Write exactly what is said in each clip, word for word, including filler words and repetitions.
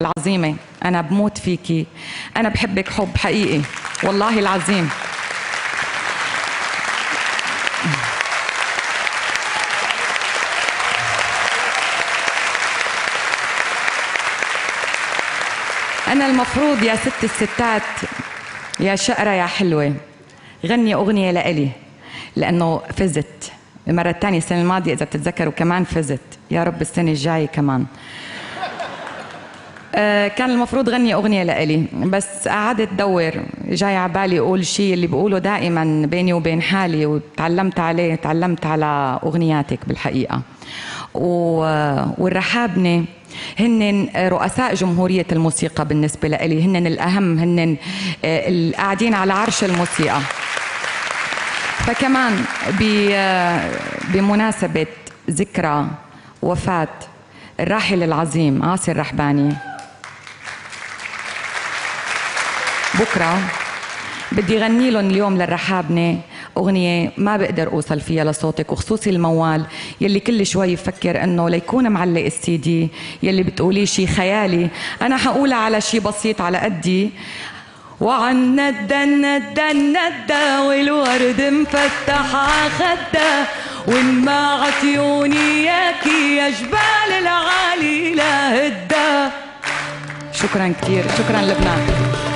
العظيمة، أنا بموت فيكي، أنا بحبك حب حقيقي والله العظيم. أنا المفروض يا ست الستات يا شقرة يا حلوة غني أغنية لإلي، لأنه فزت المرة الثانية السنة الماضية إذا بتتذكروا كمان فزت، يا رب السنة الجاية كمان. آه كان المفروض غني أغنية لإلي، بس قعدت دور جاي عبالي أقول شيء اللي بقوله دائما بيني وبين حالي، وتعلمت عليه، تعلمت على أغنياتك بالحقيقة. والرحابنة هن رؤساء جمهورية الموسيقى بالنسبة لإلي، هن الأهم، هن القاعدين على عرش الموسيقى. فكمان بمناسبة ذكرى وفاة الراحل العظيم عاصي الرحباني بكرة، بدي غني لهم اليوم للرحابنة أغنية ما بقدر أوصل فيها لصوتك، وخصوصي الموال يلي كل شوي يفكر إنه ليكون معلق السي دي، يلي بتقولي شي خيالي، أنا حقولها على شي بسيط على قدي. وعن ندى ندى ندى والورد مفتح عخدة، وانمعت عيوني ياكي يا جبال العالي لا هدى. شكرا كتير، شكرا لبنان.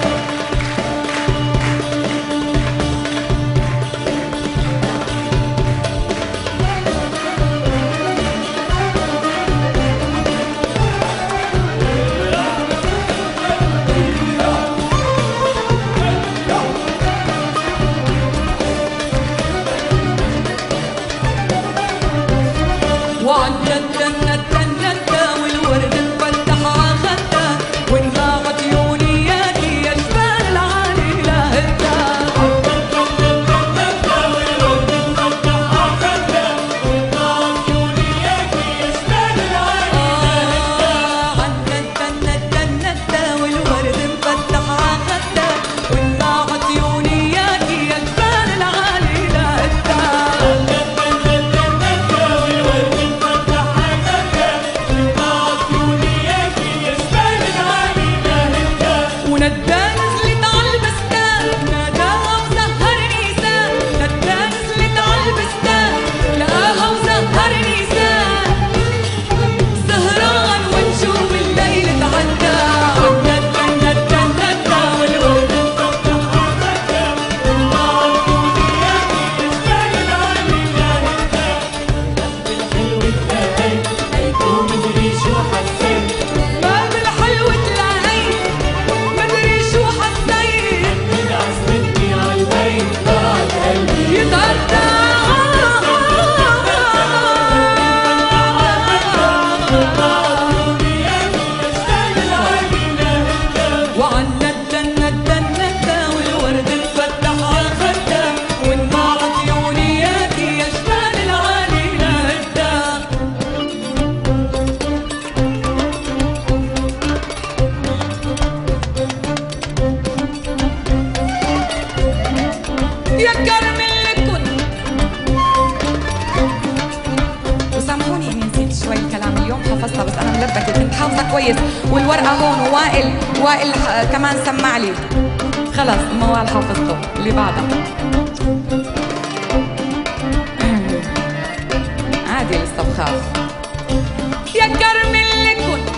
والورقة هون، ووائل وائل كمان سمع لي، خلص الموال حافظته. اللي بعدها عادي لسه بخاف. يا كرم اللي كنت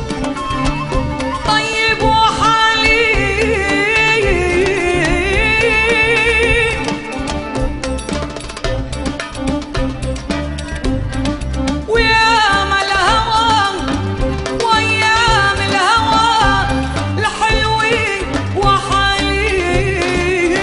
طيب وحليم، ويا ما الهوى وايام الهوى الحلوين وحليم،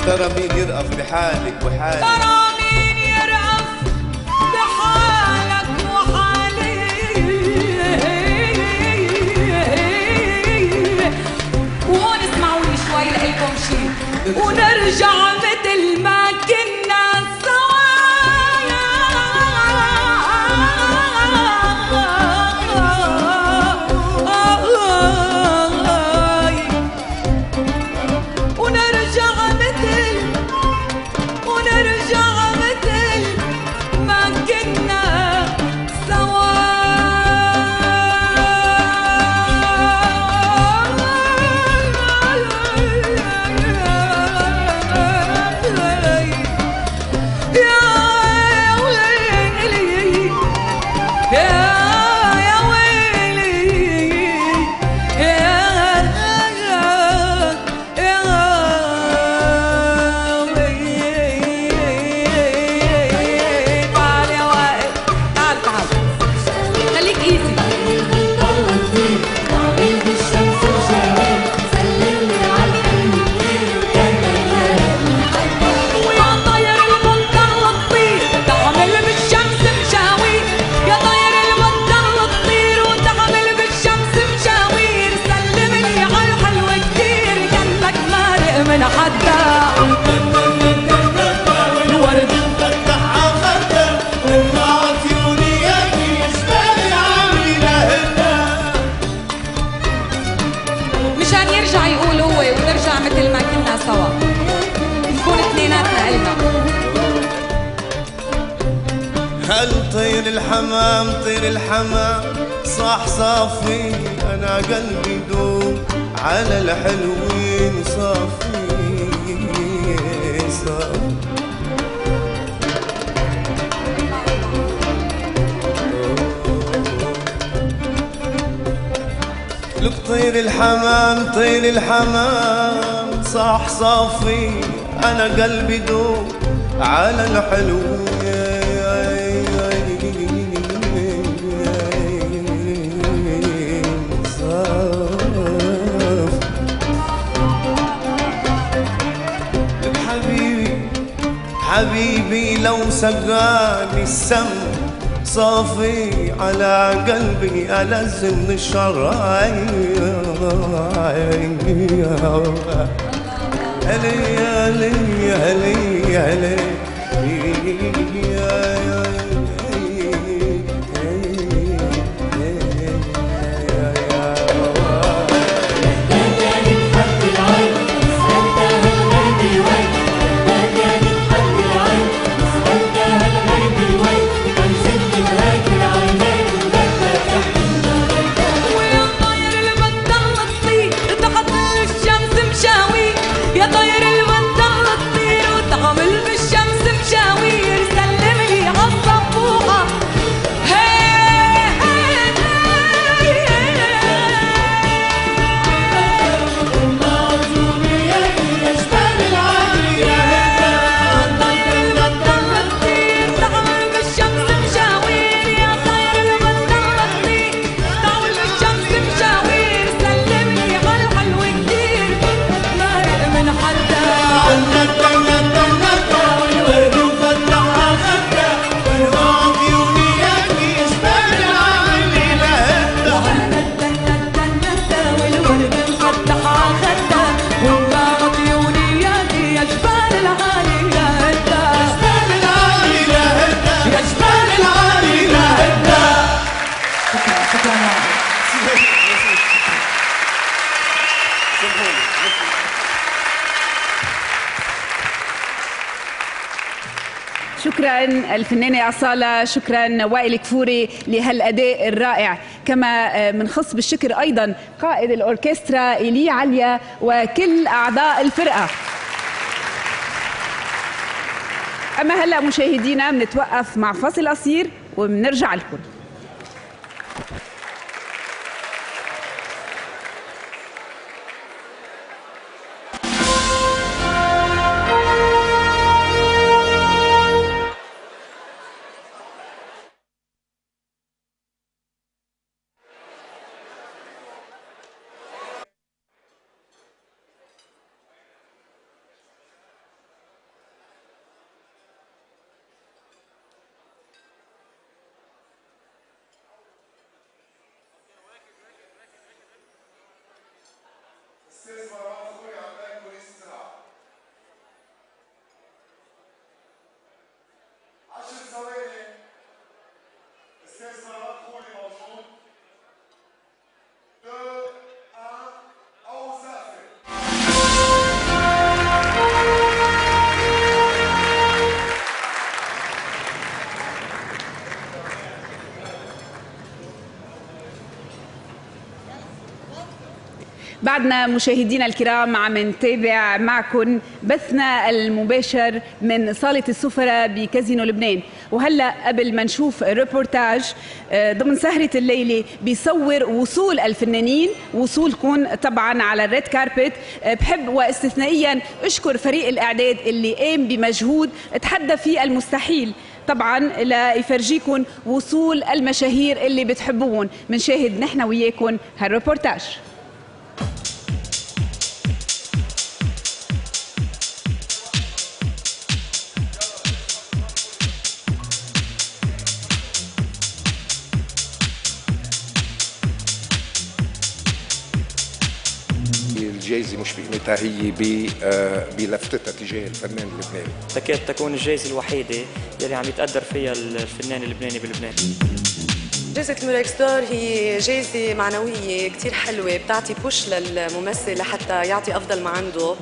ترى مين يرأف بحالك وحالك؟ ترى مين يرأف بحالك وحالي؟ وهون اسمعوني شوي لإلكم شي ونرجع مثل ما كنا سوا. هل طير الحمام طير الحمام صح صافي أنا قلبي دوب على الحلوين صافي صافي. لك طير الحمام طير الحمام صح صافي أنا قلبي دوب على الحلوين حبيبي لو سقاني السم صافي على قلبي ألز من الشر. هلي هلي هلي هلي شكرا الفنانة أصالة، شكرا وائل كفوري لهالأداء الرائع. كما منخص بالشكر أيضا قائد الأوركسترا إيلي عليا وكل أعضاء الفرقة. أما هلأ مشاهدينا بنتوقف مع فاصل قصير وبنرجع لكم. بعدنا مشاهدينا الكرام عم نتابع معكم بثنا المباشر من صالة السفرة بكازينو لبنان. وهلا قبل ما نشوف ريبورتاج ضمن سهرة الليلة بيصور وصول الفنانين، وصولكم طبعا على الريد كاربت، بحب واستثنائيا اشكر فريق الاعداد اللي قام بمجهود تحدى فيه المستحيل طبعا ليفرجيكم وصول المشاهير اللي بتحبوهم. منشاهد نحن وياكم هالريبورتاج. الجائزة مش بقيمتها، هي بلفتتها تجاه الفنان اللبناني. تكاد تكون الجائزة الوحيدة يلي عم يتقدر فيها الفنان اللبناني بلبنان. جائزة موريكس دور هي جائزة معنوية كتير حلوة، بتعطي بوش للممثل لحتى يعطي أفضل ما عنده.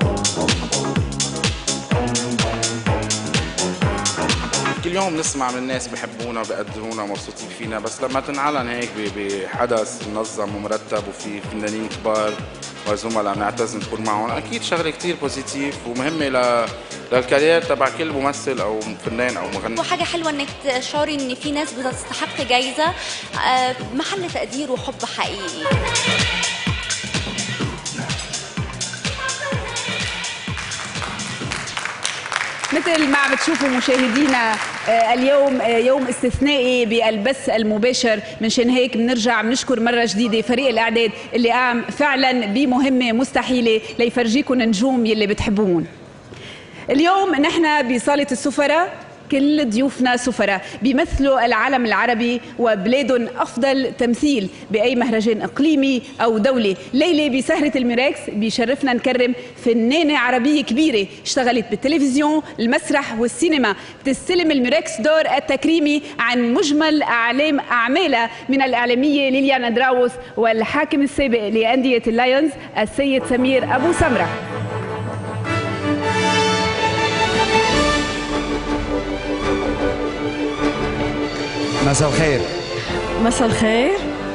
كل يوم نسمع من الناس بحبونا بقدرونا مبسوطين فينا، بس لما تنعلن هيك بحدث منظم ومرتب وفي فنانين كبار وزملاء بنعتز نكون معهم، اكيد شغله كثير بوزيتيف ومهمه ل للكارير تبع كل ممثل او فنان او مغني. وحاجه حلوه انك تشعري ان في ناس بتستحق جايزه محل تقدير وحب حقيقي. مثل ما عم تشوفوا مشاهدينا اليوم يوم استثنائي بالبث المباشر، منشان هيك بنرجع بنشكر مره جديده فريق الاعداد اللي قام فعلا بمهمه مستحيله ليفرجيكم نجوم يلي بتحبون. اليوم نحن بصاله السفراء كل ضيوفنا سفراء بيمثلوا العالم العربي وبلادهم أفضل تمثيل بأي مهرجان إقليمي أو دولي. ليلة بسهرة الميركس بيشرفنا نكرم فنانة عربية كبيرة اشتغلت بالتلفزيون، المسرح والسينما، بتستلم الميركس دور التكريمي عن مجمل أعلام أعمالها من الإعلامية ليليانا دراوس والحاكم السابق لأندية اللايونز السيد سمير أبو سمرة. مساء الخير. مساء الخير،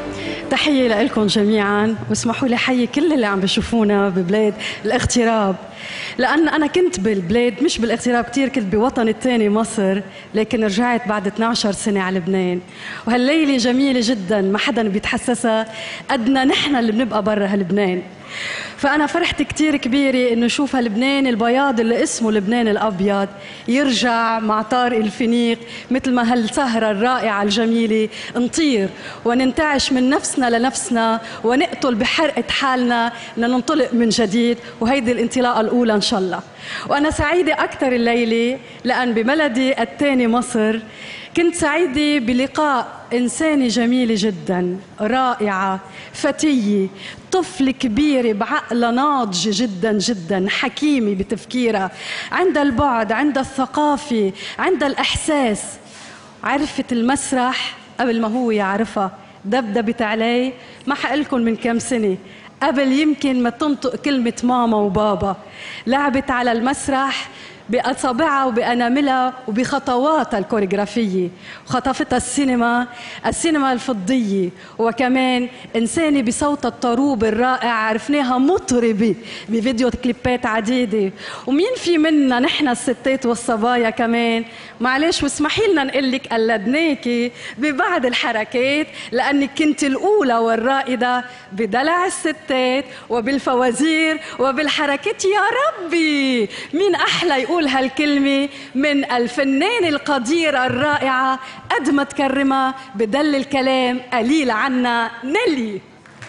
تحية لكم جميعا، واسمحوا لي حيي كل اللي عم بشوفونا ببلاد الاغتراب، لأن أنا كنت بالبلاد مش بالاغتراب كتير، كنت بوطن الثاني مصر، لكن رجعت بعد اثنعش سنة على لبنان. وهالليلة جميلة جدا ما حدا بيتحسسها قدنا نحن اللي بنبقى برا هاللبنان. فأنا فرحت كتير كبيرة إنه شوف هاللبنان البياض اللي اسمه لبنان الأبيض يرجع مع طارق الفنيق، مثل ما هالسهرة الرائعة الجميلة نطير وننتعش من نفسنا لنفسنا ونقتل بحرقة حالنا لننطلق من جديد، وهيدي الانطلاقة الأولى إن شاء الله. وأنا سعيدة أكثر الليلة لأن ببلدي الثاني مصر كنت سعيدة بلقاء إنسانة جميلة جدا، رائعة، فتية، طفل كبيرة بعقل ناضج جدا جدا، حكيمة بتفكيرها، عندها البعد، عندها الثقافة، عندها الإحساس. عرفت المسرح قبل ما هو يعرفها، دبدبت عليه ما حقلكم من كم سنة، قبل يمكن ما تنطق كلمة ماما وبابا. لعبت على المسرح بأصابعها وبأناملها وبخطواتها الكوريغرافية، وخطفتها السينما، السينما الفضية، وكمان إنسانة بصوتها الطروب الرائع، عرفناها مطربة بفيديو كليبات عديدة. ومين في منا نحن الستات والصبايا كمان، معلش واسمحي لنا نقول لك قلدناكي ببعض الحركات، لأنك كنت الأولى والرائدة بدلع الستات وبالفوازير وبالحركات. يا ربي مين أحلى يقول هالكلمة من الفنانة القديرة الرائعة، قد ما تكرمها بدل الكلام قليل عنا نيلي.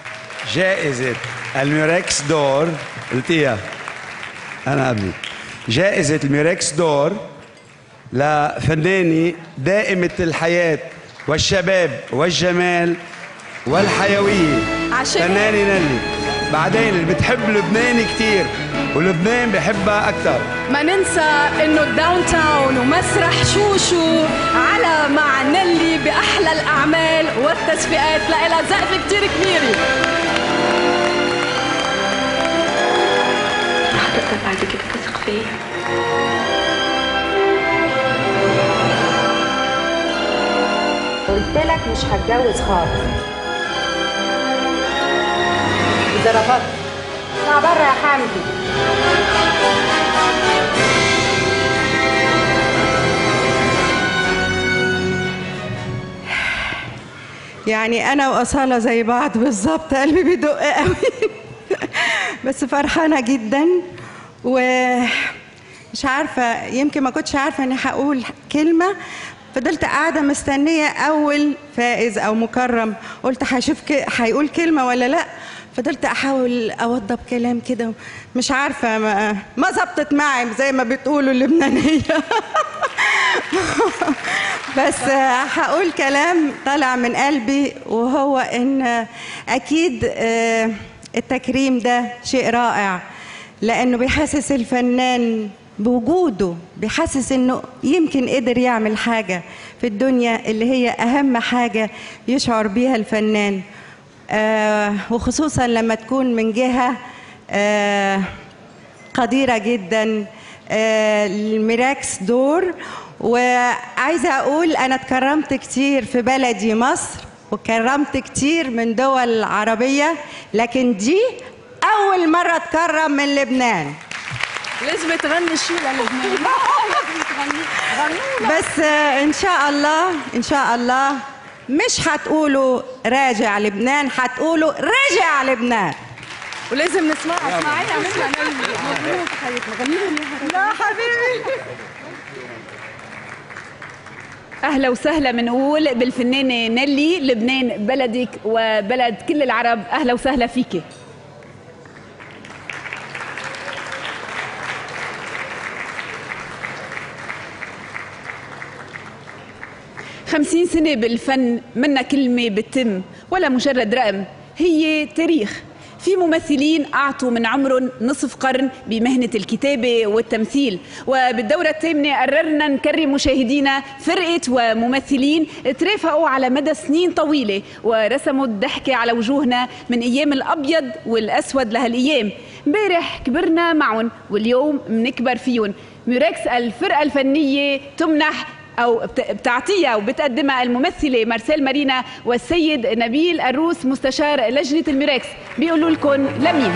جائزة الميركس دور، قلتيها أنا قبلي، جائزة الميركس دور لفنانة دائمة الحياة والشباب والجمال والحيوية، فنانة نيلي. بعدين اللي بتحب لبنان كتير ولبنان بحبها أكتر. ما ننسى إنه الداون تاون ومسرح شوشو على مع نيلي بأحلى الأعمال والتصفيقات لإلها زقفة كتير كبيرة. رح تقدر بعد كده تثق فيه؟ قلت لك مش هتجوز خالص. إذا رفضت اطلع بره يا حمدي. يعني أنا وأصالة زي بعض بالظبط، قلبي بيدق قوي. بس فرحانة جدا ومش عارفة، يمكن ما كنتش عارفة إني هقول كلمة. فضلت قاعدة مستنية أول فائز أو مكرم، قلت هشوف هيقول كلمة ولا لأ. فضلت أحاول أوضب كلام كده، مش عارفة ما, ما زبطت معي زي ما بتقولوا اللبنانية. بس هقول كلام طالع من قلبي، وهو إن أكيد التكريم ده شيء رائع، لأنه بيحسس الفنان بوجوده، بيحسس إنه يمكن قدر يعمل حاجة في الدنيا اللي هي أهم حاجة يشعر بيها الفنان. آه وخصوصا لما تكون من جهة آه قديرة جدا، آه الميراكس دور. وعايزة أقول أنا اتكرمت كتير في بلدي مصر، وكرمت كتير من دول عربية، لكن دي أول مرة اتكرم من لبنان. لازم تغني شيء للبنان. بس آه إن شاء الله إن شاء الله مش هتقولوا راجع لبنان، هتقولوا رجع لبنان. ولازم نسمعها. اسمعيها نسمع نيلي. مبروك حبيبتي، غني لهم. لا حبيبي. اهلا وسهلا بنقول بالفنانه نيلي، لبنان بلدك وبلد كل العرب، اهلا وسهلا فيكي. خمسين سنة بالفن منا كلمة بتتم ولا مجرد رقم، هي تاريخ. في ممثلين أعطوا من عمرهم نصف قرن بمهنة الكتابة والتمثيل، وبالدورة الثامنة قررنا نكرم مشاهدينا فرقة وممثلين ترافقوا على مدى سنين طويلة ورسموا الضحكة على وجوهنا من أيام الأبيض والأسود لهالأيام. امبارح كبرنا معهم واليوم منكبر فيهم. ميركس الفرقة الفنية تمنح أو بتعطيها وبتقدمها الممثلة مارسيل مارينا والسيد نبيل الروس مستشار لجنة الميركس. بيقولوا لكم لمين؟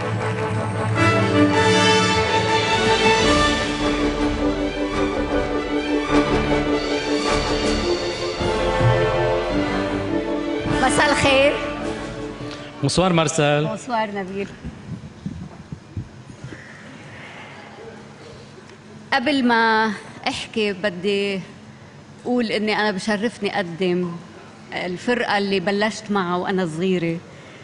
مساء الخير. بونسوار مارسيل. بونسوار نبيل. قبل ما احكي بدي اقول اني انا بشرفني اقدم الفرقه اللي بلشت معها وانا صغيره،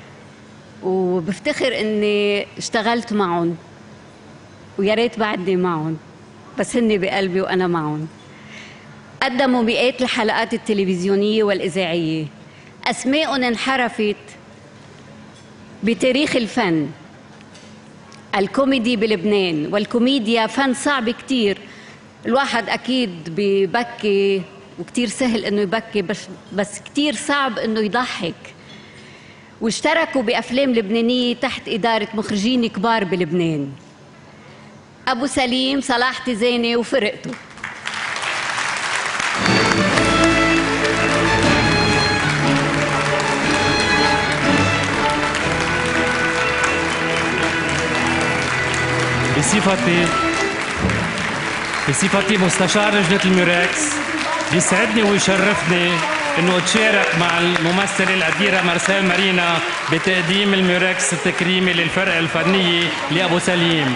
وبفتخر اني اشتغلت معهم ويا ريت بعدني معهم، بس هني بقلبي وانا معهم. قدموا مئات الحلقات التلفزيونيه والاذاعيه، اسماءهم انحرفت بتاريخ الفن الكوميدي بلبنان. والكوميديا فن صعب كتير، الواحد أكيد ببكي وكتير سهل إنه يبكي، بس بس كتير صعب إنه يضحك. واشتركوا بأفلام لبنانية تحت إدارة مخرجين كبار بلبنان، أبو سليم، صلاح تزاني وفرقته. بصفتي بصفتي مستشار لجنة الميركس بيسعدني ويشرفني انه اتشارك مع الممثلة القديرة مارسيل مارينا بتقديم الميركس التكريمي للفرقة الفنية لأبو سليم.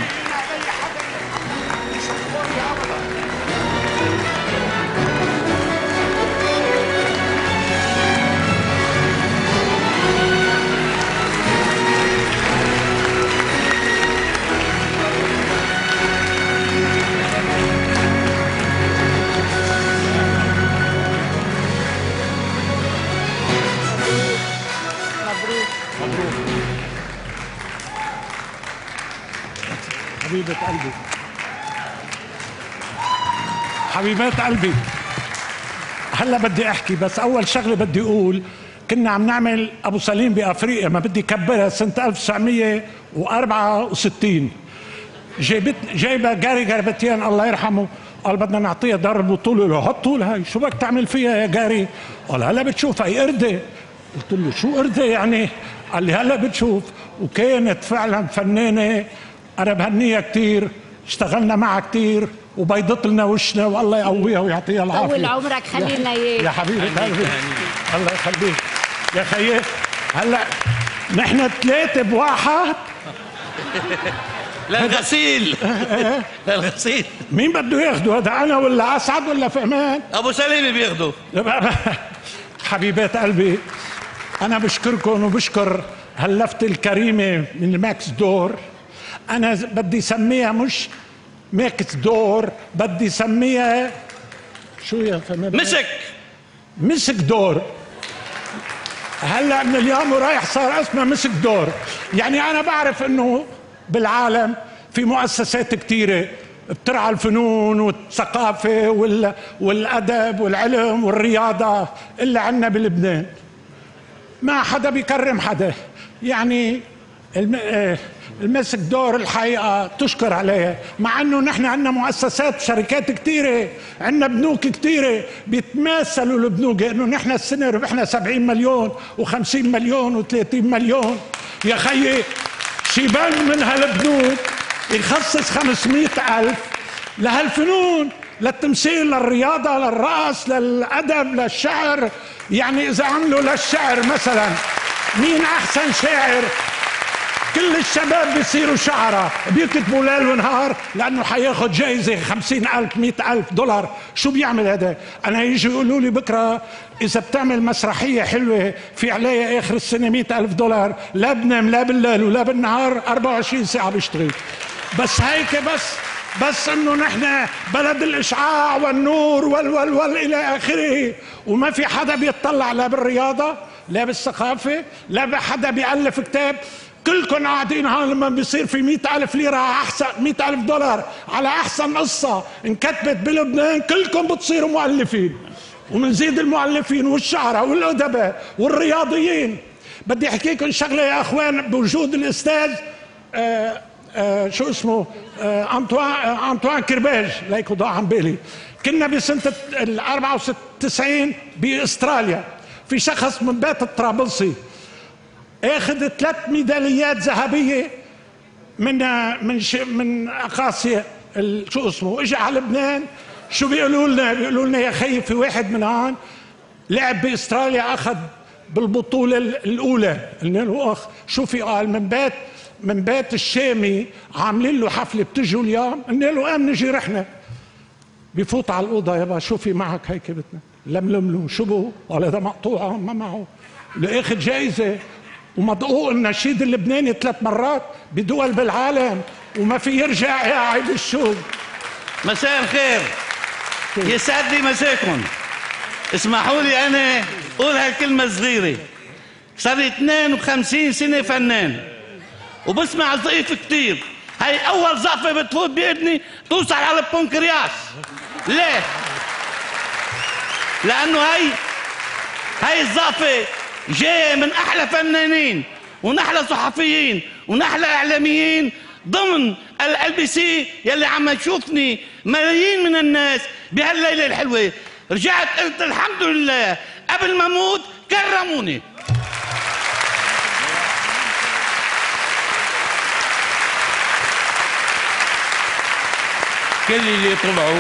حبيبة قلبي حبيبات قلبي، هلا بدي احكي، بس اول شغله بدي اقول كنا عم نعمل ابو سليم بافريقيا، ما بدي كبرها، سنه ألف وتسعمية وأربعة وستين جايبت جايبه جاري جربتين الله يرحمه، قال بدنا نعطيها دار البطوله، له هالطول هاي شو بدك تعمل فيها يا جاري؟ قال هلا بتشوف هي قرده. قلت له شو قرده يعني؟ قال لي هلا بتشوف. وكانت فعلا فنانه، انا بهنيها كثير، اشتغلنا معها كثير وبيضت لنا وشنا، والله يقويها ويعطيها العافيه. طول عمرك خلينا اياه يا حبيبه قلبي الله يخليك يا خيي. هلا نحن ثلاثه بواحد للغسيل للغسيل. مين بده ياخده هذا، انا ولا اسعد ولا فهمان؟ ابو سليم بياخده. حبيبات قلبي، انا بشكركم وبشكر هاللفته الكريمه من ماكس دور. انا بدي سميها مش ماكس دور، بدي سميها شو يا فهمان؟ مسك مسك دور. هلا من اليوم ورايح صار اسمها مسك دور. يعني انا بعرف انه بالعالم في مؤسسات كثيره بترعى الفنون والثقافه والادب والعلم والرياضه، الا عنا بلبنان ما حدا بيكرم حدا. يعني المسك دور الحقيقه تشكر عليها، مع انه نحن عندنا مؤسسات شركات كثيره، عندنا بنوك كثيره بيتماثلوا البنوك، انه نحن السنه ربحنا سبعين مليون وخمسين مليون وثلاثين مليون. يا خيي شيبان من هالبنوك يخصص خمسمئة ألف لهالفنون، للتمثيل، للرياضه، للرقص، للادب، للشعر. يعني اذا عملوا للشعر مثلا، مين احسن شاعر؟ كل الشباب بيصيروا شعراء بيكتبوا ليل ونهار، لانه حياخد جائزه خمسين ألف مئة ألف دولار. شو بيعمل هذا؟ انا يجي يقولوا لي بكره اذا بتعمل مسرحيه حلوه في عليها اخر السنه مئة ألف دولار، لا بنام لا بالليل ولا بالنهار، أربعة وعشرين ساعه بشتغل. بس هيك بس بس انه نحن بلد الاشعاع والنور وال وال وال الى اخره، وما في حدا بيطلع لا بالرياضه لا بالثقافه لا حدا بيألف كتاب. كلكم قاعدين هون لما بيصير في مئة ألف ليرة أحسن مئة ألف دولار على أحسن قصة انكتبت بلبنان، كلكم بتصيروا مؤلفين، ومنزيد المؤلفين والشعراء والأدباء والرياضيين. بدي أحكيكم شغلة يا أخوان بوجود الأستاذ آآ آآ شو اسمه أنطوان أنطوان كرباج، ليكو ضاع عن بالي. كنا بسنة ال أربعة وتسعين بأستراليا، في شخص من بيت الطرابلسي اخذ ثلاث ميداليات ذهبيه من من من اقاصي شو اسمه، اجى على لبنان. شو بيقولوا لنا؟ بيقولوا لنا يا خيي في واحد من هون لعب باستراليا اخذ بالبطوله الاولى. قلنا له اخ شو في؟ قال من بيت من بيت الشامي عاملين له حفله، بتجوا اليوم؟ قلنا له قام نجي رحنا. بفوت على الاوضه، يابا شو في معك هيك؟ بدنا لملم له شو بو؟ قال هذا مقطوعه ما معه، لاخذ جائزه ومدقوق النشيد اللبناني ثلاث مرات بدول بالعالم وما في يرجع قاعد الشوق. مساء الخير، يسعد لي مساكم. اسمحوا لي انا اقول هالكلمه صغيره. صار لي اثنين وخمسين سنه فنان وبسمع ضيف كثير. هي اول زقفه بتفوت باذني توصل على البنكرياس. ليه؟ لانه هي هي الزقفه جاي من احلى فنانين ونحلى صحفيين ونحلى اعلاميين ضمن ال بي سي يلي عم تشوفني ملايين من الناس بهالليله الحلوه. رجعت قلت الحمد لله قبل ما اموت كرموني. كل اللي طلعوا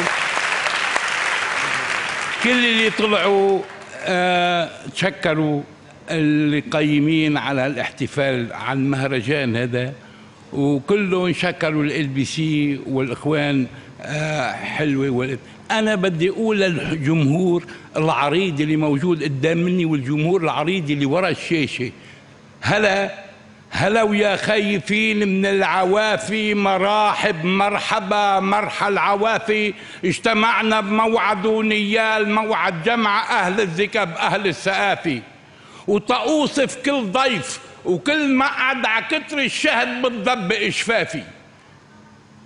كل اللي طلعوا آه تشكروا القيمين على الاحتفال عن المهرجان هذا، وكلهم شكروا ال بي سي والاخوان آه حلوه. انا بدي اقول للجمهور العريض اللي موجود قدام مني والجمهور العريض اللي ورا الشاشه، هلا هلا ويا خايفين من العوافي، مراحب مرحبا مرحى العوافي. اجتمعنا بموعد ونيال، موعد جمع اهل الذكب اهل الثقافي، وتأوصف كل ضيف وكل مقعد على كتر الشهد بتضب اشفافي.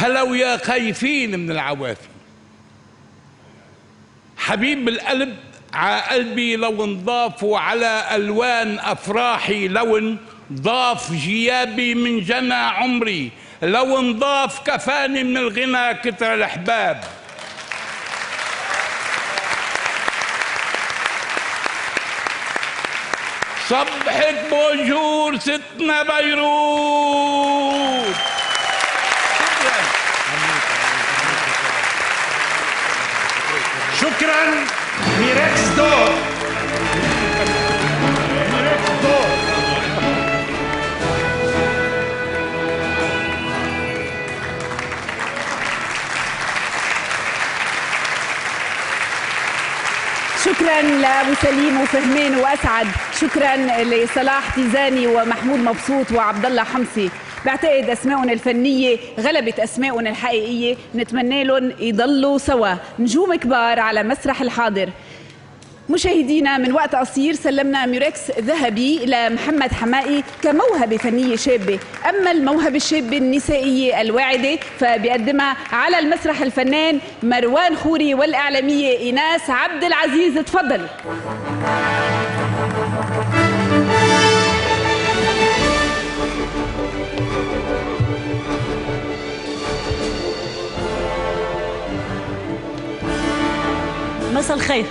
هلو يا خايفين من العوافي، حبيب القلب ع قلبي لو انضاف، وعلى ألوان أفراحي لون ضاف، جيابي من جنى عمري لو انضاف، كفاني من الغنى كتر الأحباب. صبحك بونجور ستنا بيروت. شكرا ميركس دور. ميركس دور. شكرا لابو سليم وفهمين واسعد، شكرا لصلاح تيزاني ومحمود مبسوط وعبد الله حمصي. بعتقد اسمائهم الفنيه غلبت اسمائهم الحقيقيه، نتمنى لهم يضلوا سوا نجوم كبار على مسرح الحاضر. مشاهدينا من وقت قصير سلمنا ميوركس ذهبي لمحمد حمائي كموهبة فنية شابة، أما الموهبة الشابة النسائية الواعدة فبيقدمها على المسرح الفنان مروان خوري والإعلامية إيناس عبد العزيز. تفضل. مساء الخير.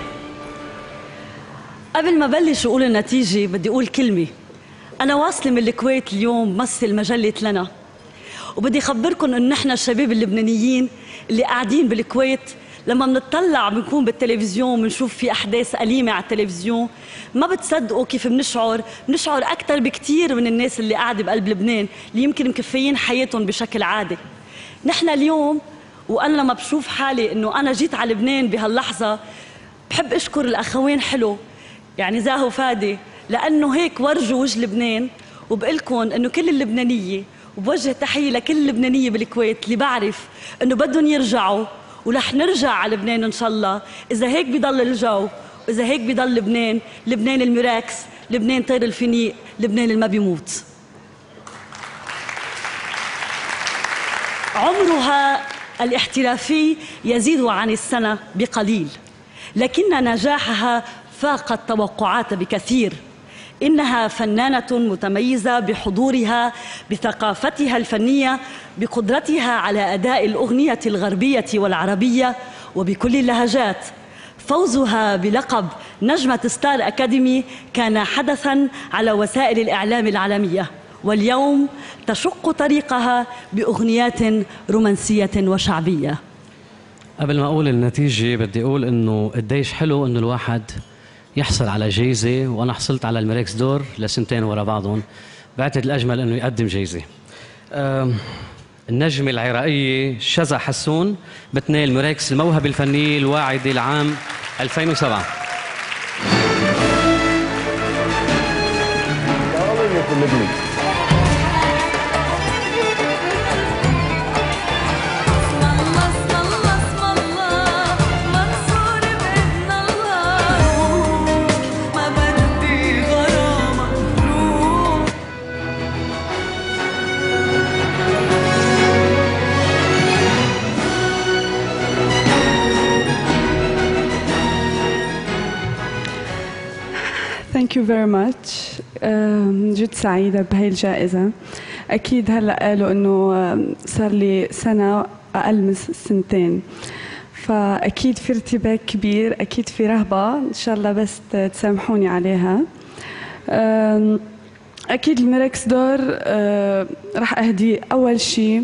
قبل ما بلش أقول النتيجة بدي أقول كلمة. أنا واصلة من الكويت اليوم بمثل مجلة لنا، وبدي أخبركم إن نحن الشباب اللبنانيين اللي قاعدين بالكويت لما بنطلع بنكون بالتلفزيون بنشوف في أحداث أليمة على التلفزيون ما بتصدقوا كيف بنشعر، بنشعر أكثر بكتير من الناس اللي قاعدة بقلب لبنان اللي يمكن مكفيين حياتهم بشكل عادي. نحن اليوم وأنا لما بشوف حالي إنه أنا جيت على لبنان بهاللحظة بحب أشكر الأخوين حلو يعني زاهي وفادي، لأنه هيك ورجوا وجه لبنان. وبقلكم إنه كل اللبنانية، وبوجه تحية لكل اللبنانية بالكويت اللي بعرف إنه بدهم يرجعوا، ورح نرجع على لبنان إن شاء الله إذا هيك بيضل الجو، وإذا هيك بيضل لبنان، لبنان الميراكس، لبنان طير الفينيق، لبنان اللي ما بيموت. عمرها الاحترافي يزيد عن السنة بقليل، لكن نجاحها فاق التوقعات بكثير. إنها فنانة متميزة بحضورها، بثقافتها الفنية، بقدرتها على أداء الأغنية الغربية والعربية وبكل اللهجات. فوزها بلقب نجمة ستار أكاديمي كان حدثاً على وسائل الإعلام العالمية، واليوم تشق طريقها بأغنيات رومانسية وشعبية. قبل ما أقول النتيجة بدي أقول إنه قديش حلو إنه الواحد يحصل على جايزة، وأنا حصلت على الميركس دور لسنتين ورا بعضهم. بعتقد الأجمل إنه يقدم جايزة. النجمة العراقية شذا حسون بتنال ميركس الموهبة الفنية الواعدة لعام ألفين وسبعة. Thank you very much. جد سعيدة بهاي الجائزة. أكيد هلأ قالوا إنه صار لي سنة أقل من سنتين، فأكيد في ارتباك كبير، أكيد في رهبة، إن شاء الله بس تسامحوني عليها. أكيد الميركس دور راح أهدي أول شيء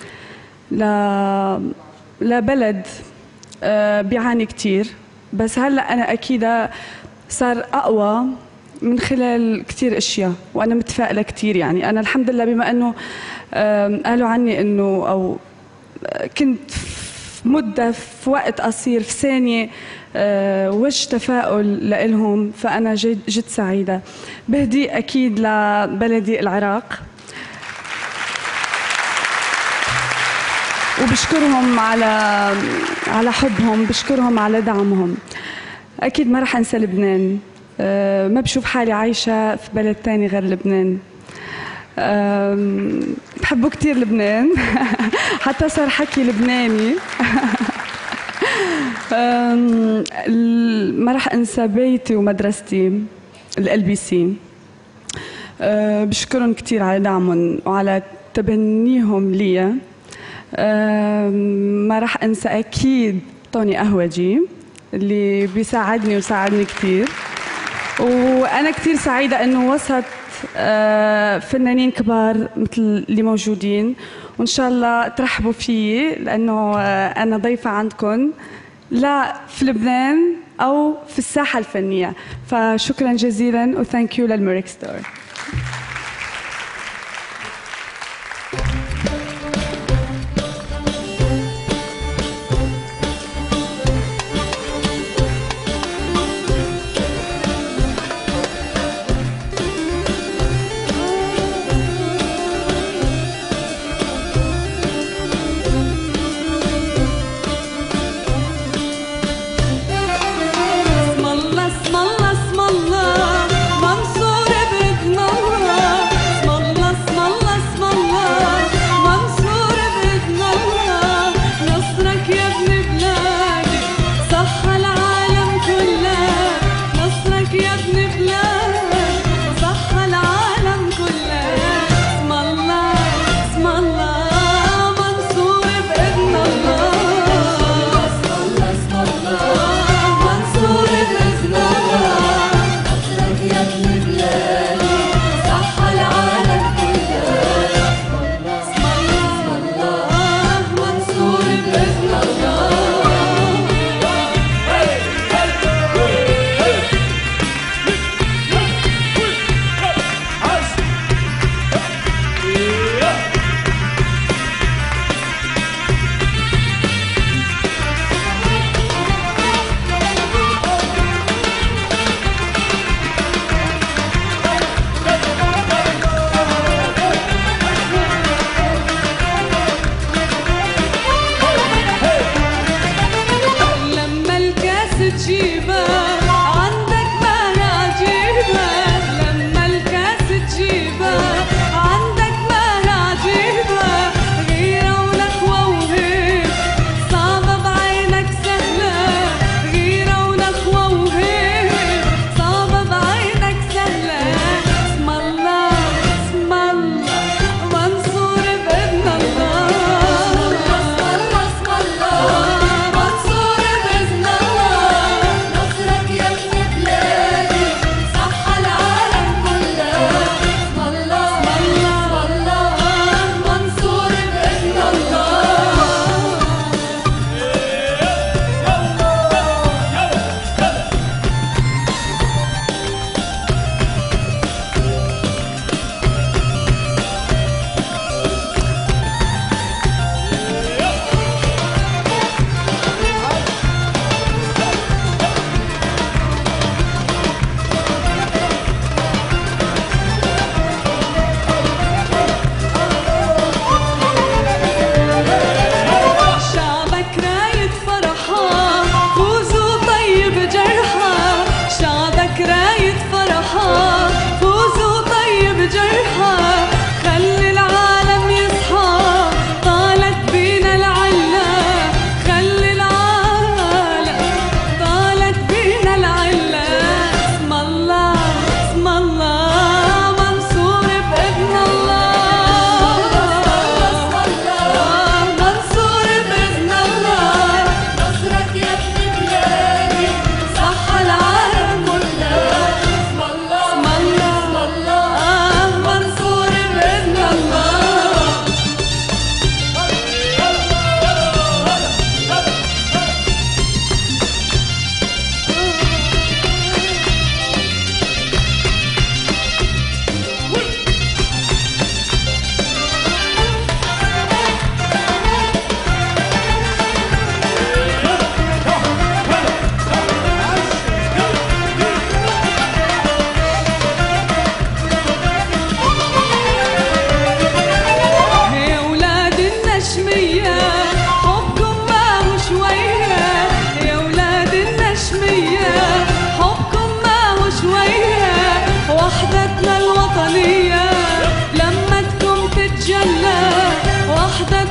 لبلد بيعاني كتير، بس هلأ أنا أكيد صار أقوى من خلال كتير أشياء، وأنا متفائلة كتير. يعني أنا الحمد لله بما أنه قالوا عني أنه أو كنت في مدة في وقت قصير في ثانية وجه تفاؤل لإلهم، فأنا جد, جد سعيدة. بهدي أكيد لبلدي العراق، وبشكرهم على على حبهم، بشكرهم على دعمهم. أكيد ما رح أنسى لبنان، أه ما بشوف حالي عايشة في بلد تاني غير لبنان. بحبه كتير لبنان حتى صار حكي لبناني. ما راح انسى بيتي ومدرستي ال بي سي. بشكرهم كتير على دعمهم وعلى تبنيهم لي. ما راح انسى اكيد طوني قهوجي اللي بيساعدني وساعدني كتير، وانا كتير سعيده انه وسط فنانين كبار مثل اللي موجودين، وان شاء الله ترحبوا فيي لانه انا ضيفه عندكم لا في لبنان او في الساحه الفنيه. فشكرا جزيلا وثانك يو للموريكس دور. اسم الله اسم الله منصور بإذن الله.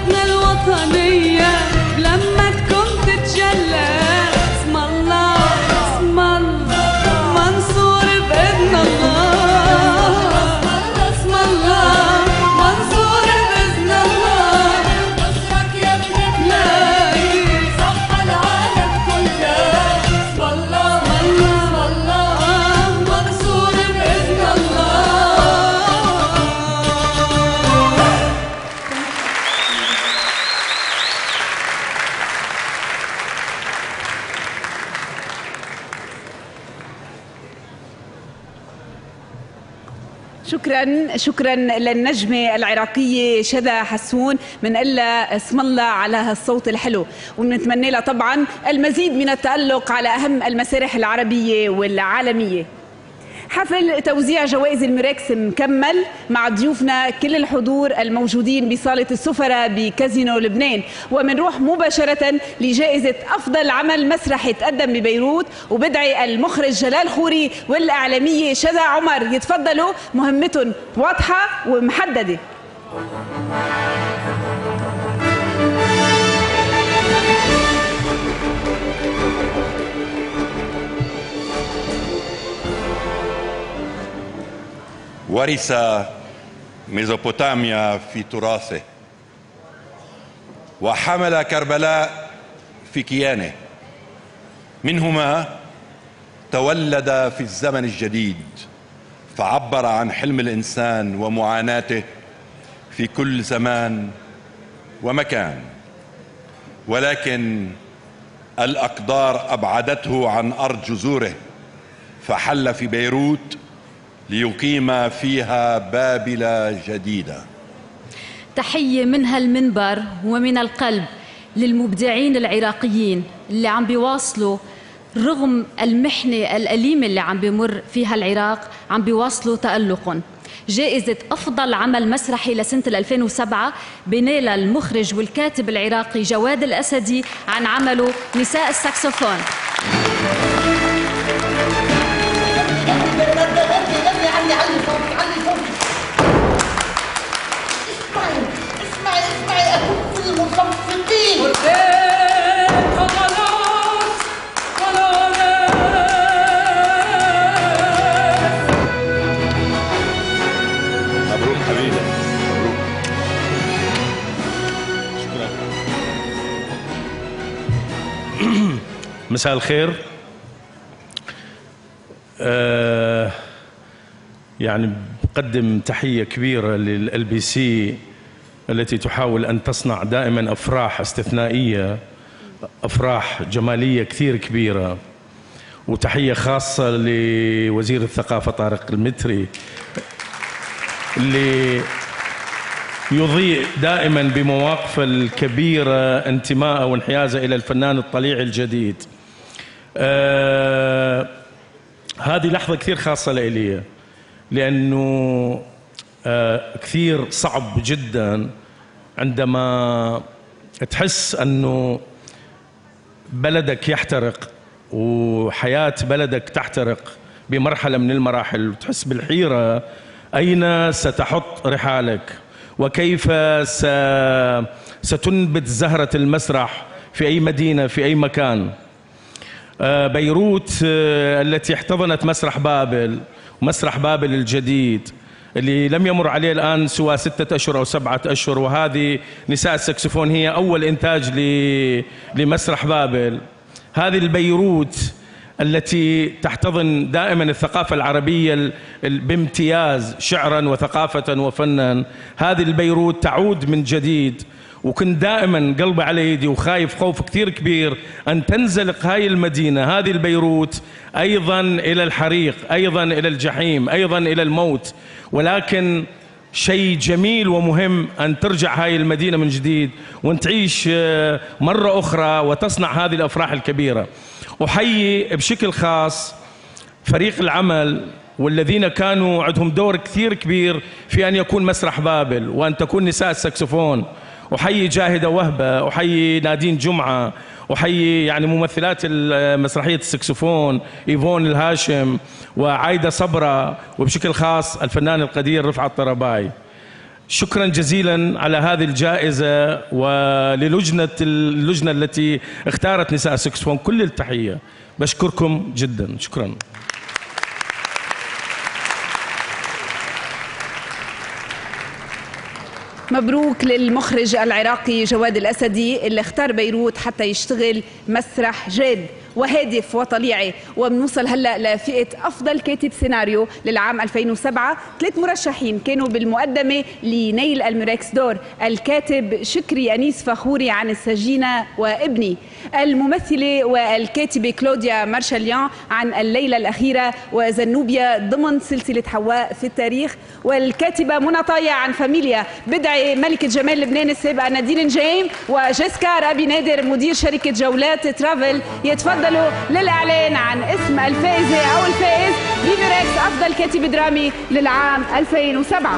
صورتنا الوطنية لما تكون تتجلى. اسم الله اسم الله منصور بإذن الله. اسم الله منصور بإذن الله. نصرك يا ابن بلادي صح العالم كله. اسم الله اسم الله منصور بإذن الله. شكرا شكرا للنجمة العراقية شذا حسون، بنقول لها اسم الله على هالصوت الحلو، وبنتمنى لها طبعا المزيد من التألق على أهم المسارح العربية والعالمية. حفل توزيع جوائز الميركس مكمل مع ضيوفنا كل الحضور الموجودين بصالة السفراء بكازينو لبنان، ومنروح مباشرة لجائزة أفضل عمل مسرحي تقدم ببيروت، وبدعي المخرج جلال خوري والإعلامية شذا عمر يتفضلوا، مهمتهم واضحة ومحددة. ورث ميزوبوتاميا في تراثه، وحمل كربلاء في كيانه. منهما تولد في الزمن الجديد، فعبر عن حلم الإنسان ومعاناته في كل زمان ومكان، ولكن الأقدار أبعدته عن أرض جذوره، فحل في بيروت ليقيم فيها بابل جديدة. تحية من هالمنبر ومن القلب للمبدعين العراقيين اللي عم بيواصلوا رغم المحنة الأليمة اللي عم بيمر فيها العراق، عم بيواصلوا تألقهم. جائزة أفضل عمل مسرحي لسنة ألفين وسبعة بنالها المخرج والكاتب العراقي جواد الأسدي عن عمله نساء الساكسفون. اسمعي اسمعي أكون في المصفقين. مبروك حبيبي، مبروك. شكرا. مساء الخير. آه يعني بقدم تحية كبيرة لل بي سي التي تحاول أن تصنع دائما أفراح استثنائية، أفراح جمالية كثير كبيرة. وتحية خاصة لوزير الثقافة طارق المتري اللي يضيء دائما بمواقفه الكبيرة انتماءه وانحيازه إلى الفنان الطليعي الجديد. آه هذه لحظة كثير خاصة لإلي، لأنه آه كثير صعب جدا عندما تحس أنه بلدك يحترق وحياة بلدك تحترق بمرحلة من المراحل، وتحس بالحيرة أين ستحط رحالك وكيف ستنبت زهرة المسرح في أي مدينة في أي مكان. آه بيروت آه التي احتضنت مسرح بابل، مسرح بابل الجديد اللي لم يمر عليه الآن سوى ستة أشهر أو سبعة أشهر، وهذه نساء السكسفون هي أول إنتاج لمسرح بابل. هذه البيروت التي تحتضن دائما الثقافة العربية بامتياز شعرا وثقافة وفنا، هذه البيروت تعود من جديد. وكنت دائما قلبي على يدي وخايف خوف كثير كبير أن تنزلق هاي المدينة، هذه البيروت، أيضا إلى الحريق، أيضا إلى الجحيم، أيضا إلى الموت. ولكن شيء جميل ومهم أن ترجع هاي المدينة من جديد وأن تعيش مرة أخرى وتصنع هذه الأفراح الكبيرة. أحيي بشكل خاص فريق العمل والذين كانوا عندهم دور كثير كبير في أن يكون مسرح بابل وأن تكون نساء السكسفون. أحيي جاهدة وهبة، أحيي نادين جمعة، أحيي يعني ممثلات مسرحية السكسفون إيفون الهاشم وعايدة صبرة، وبشكل خاص الفنان القدير رفعت طرباي. شكرا جزيلا على هذه الجائزة وللجنة اللجنة التي اختارت نساء السكسفون كل التحية. بشكركم جدا. شكرا. مبروك للمخرج العراقي جواد الأسدي اللي اختار بيروت حتى يشتغل مسرح جاد وهادف وطليعي. وبنوصل هلا لفئه افضل كاتب سيناريو للعام ألفين وسبعة. ثلاث مرشحين كانوا بالمقدمه لنيل الميركس دور: الكاتب شكري انيس فخوري عن السجينه وابني، الممثله والكاتبه كلوديا مارشاليان عن الليله الاخيره وزنوبيا ضمن سلسله حواء في التاريخ، والكاتبه منى طايع عن فاميليا. بدعي ملكه جمال لبنان السابقه نادين نجيم وجيسكار ابي نادر مدير شركه جولات ترافل يتفضل للإعلان عن اسم الفائزة أو الفائز بميركس أفضل كاتب درامي للعام ألفين وسبعة.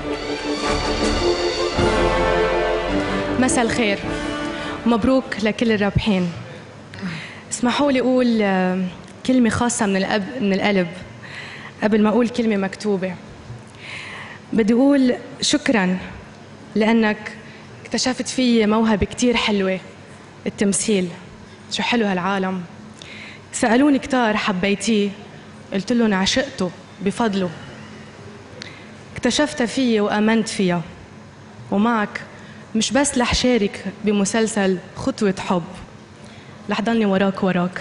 مساء الخير، مبروك لكل الرابحين. اسمحوا لي أقول كلمة خاصة من الأب من القلب قبل ما أقول كلمة مكتوبة. بدي أقول شكراً لأنك اكتشفت في موهبة كتير حلوة، التمثيل. شو حلو هالعالم. سألوني كتار حبيتيه، قلت لهم عشقته بفضله. اكتشفت فيه وآمنت فيها، ومعك مش بس رح شارك بمسلسل خطوة حب، رح ضلني وراك وراك.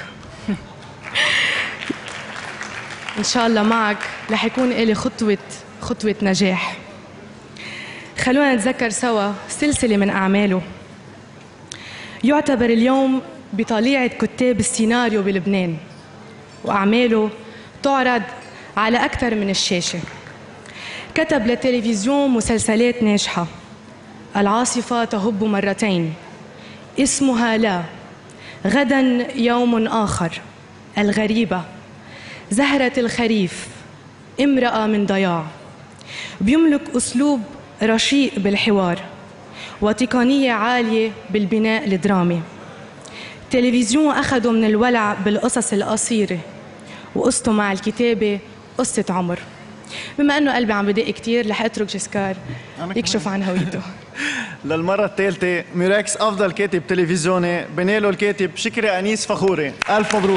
إن شاء الله معك رح يكون إلي خطوة خطوة نجاح. خلونا نتذكر سوا سلسلة من أعماله. يعتبر اليوم بطليعة كتاب السيناريو بلبنان، وأعماله تعرض على أكثر من الشاشة. كتب للتلفزيون مسلسلات ناجحة: العاصفة تهب مرتين، اسمها لا، غدا يوم آخر، الغريبة، زهرة الخريف، امرأة من ضياع. بيملك أسلوب رشيق بالحوار وتقنية عالية بالبناء الدرامي. التلفزيون أخذوا من الولع بالقصص القصيرة، وقصته مع الكتابة قصة عمر. بما أنه قلبي عم بدق كتير رح أترك جيسكار يكشف عن هويته. للمرة الثالثة ميركس أفضل كاتب تلفزيوني بناله الكاتب شكري أنيس فخوري. ألف مبروك.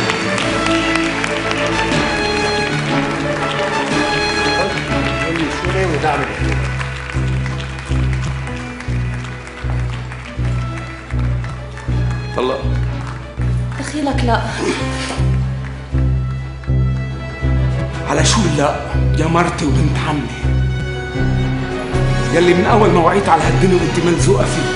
الله دخيلك لا. على شو لا يا مرتي وبنت عمي يلي من اول ما وعيت على هالدنيا وانت ملزوقه فيه.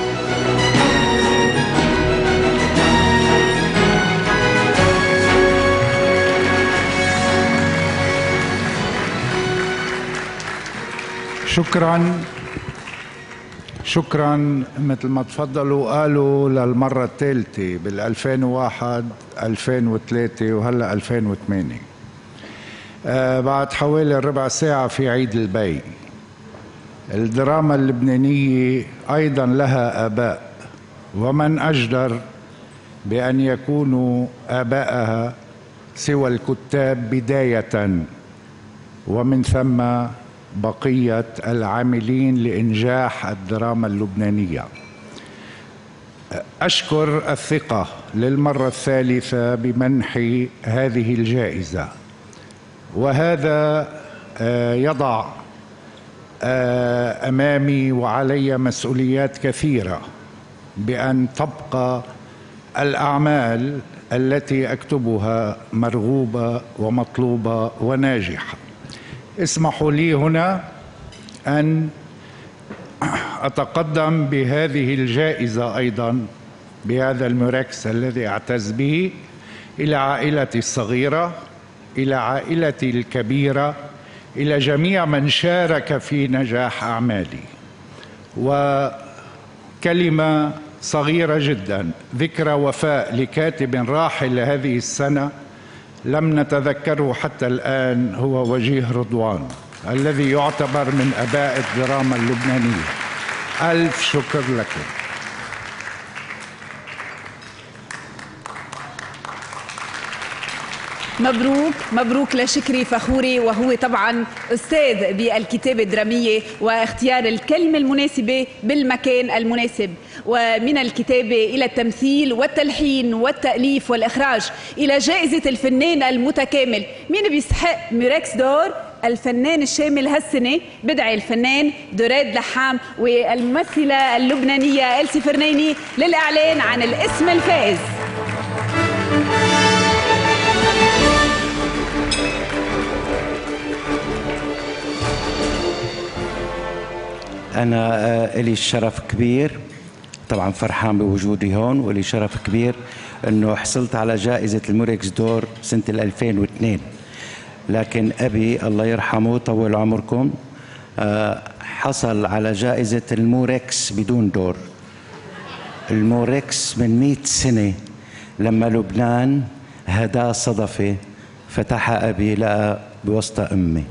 شكرا شكرا. مثل ما تفضلوا قالوا للمرة الثالثة بال ألفين وواحد ألفين وثلاثة وهلا ألفين وثمانية. آه بعد حوالي ربع ساعة في عيد البي. الدراما اللبنانية أيضا لها آباء، ومن أجدر بأن يكونوا آباءها سوى الكتاب بداية، ومن ثم بقية العاملين لإنجاح الدراما اللبنانية. أشكر الثقة للمرة الثالثة بمنح هذه الجائزة، وهذا يضع أمامي وعلي مسؤوليات كثيرة بأن تبقى الأعمال التي أكتبها مرغوبة ومطلوبة وناجحة. اسمحوا لي هنا أن أتقدم بهذه الجائزة أيضا، بهذا الميركس الذي أعتز به، إلى عائلتي الصغيرة، إلى عائلتي الكبيرة، إلى جميع من شارك في نجاح أعمالي. وكلمة صغيرة جدا: ذكرى وفاء لكاتب راحل هذه السنة لم نتذكره حتى الآن، هو وجيه رضوان الذي يعتبر من آباء الدراما اللبنانية. ألف شكر لكم. مبروك مبروك لشكري فخوري، وهو طبعا أستاذ بالكتابة الدرامية واختيار الكلمة المناسبة بالمكان المناسب، ومن الكتابة إلى التمثيل والتلحين والتأليف والإخراج إلى جائزة الفنان المتكامل. مين بيستحق ميركس دور؟ الفنان الشامل هالسنة بدعي الفنان دوراد لحام والممثلة اللبنانية إلسي فرنيني للإعلان عن الاسم الفائز. أنا إلي الشرف كبير، طبعا فرحان بوجودي هون، ولي شرف كبير أنه حصلت على جائزة الموريكس دور سنة ألفين واثنين، لكن أبي الله يرحمه طول عمركم حصل على جائزة الموريكس بدون دور. الموريكس من مئة سنة لما لبنان هداه صدفة فتحها أبي لقى بوسط أمي.